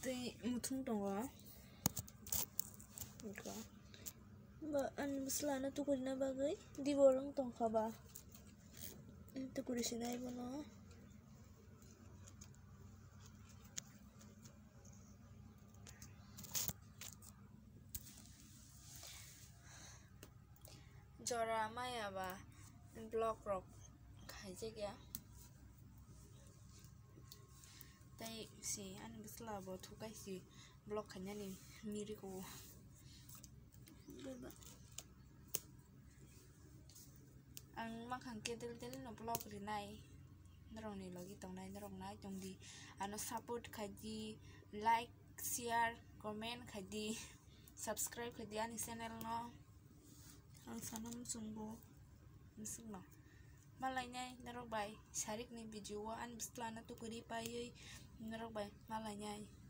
tei muthung tongo ika ba ani buslana tukurina bagui diborong tongkhaba tukuri sinai bono jora maya ba block rok khaijak ya tei si ani busla bo thukai si block khainani miri ko ang makhang kedel del no block rinai norong ni logi tongnai norong nai tongdi ano support khaidi like share comment khaidi subscribe khaidi ani channel no ang sanam sungbo misingno malai nyai norok bai sarik ni video an busla na tukuri pai norok bai malai nyai